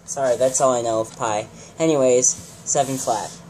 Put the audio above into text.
Sorry, that's all I know of pi. Anyways, 7 flat.